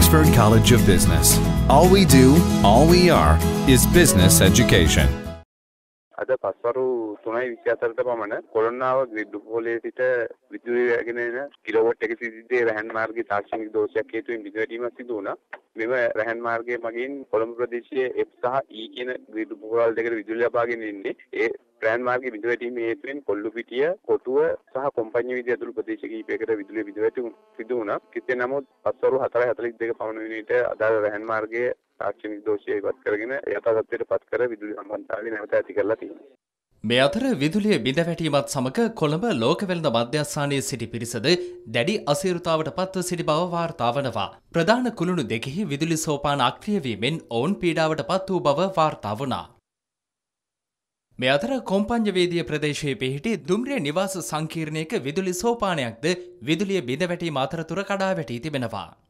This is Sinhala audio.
Oxford College of Business. All we do, all we are, is business education. අද පස්වරු 3:24ට පමණ කොළොන්නාව ග්‍රිඩ් පොලේ සිට විදුලිය රැගෙන එන කිලෝවොට් 130 රැහන් මාර්ගයේ තාක්ෂණික දෝෂයක් හේතුවෙන් විදුලි වැටීමක් සිදු වුණා. මෙම රැහන් මාර්ගයේ මගින් කොළඹ ප්‍රදේශයේ F සහ E කියන ග්‍රිඩ් පොලවල් දෙකට විදුලිය ලබාගෙන ඉන්නේ. ඒ රැහන් මාර්ගයේ විදුලි වැටීම හේතුවෙන් කොල්ලුපිටිය, කොටුව සහ කොම්පඤ්ඤි විදිය ඇතුළු ප්‍රදේශ කිහිපයකට විදුලි වැටීම සිදු වුණා. කෙසේ නමුත් පස්වරු 4:42 පමණ වන විට අදාළ රැහන් මාර්ගයේ තාක්ෂණික දෝෂය ඉවත් කරගෙන යථා තත්ත්වයට පත් කර විදුලි සම්බන්ධතාවය නැවත ඇති කරලා තියෙනවා. මේ අතර විදුලිය බිඳ වැටීමත් සමග කොළඹ ලෝකවෙළඳ මධ්‍යස්ථානයේ සිටි පිරිසද දැඩි අසීරුතාවට පත්ව සිටි බව වාර්තා වනවා. ප්‍රධාන කුළුණු දෙකෙහි විදුලි සෝපාන අක්‍රිය වීමෙන් ඔවුන් පීඩාවට පත් වූ බව වාර්තා වුණා. මේ අතර කොම්පඤ්ඤවේදිය ප්‍රදේශයේ පිහිටි දුම්රිය නිවාස සංකීර්ණයක විදුලි සෝපානයක්ද විදුලිය බිඳ වැටීම අතරතුර කඩා වැටී තිබෙනවා.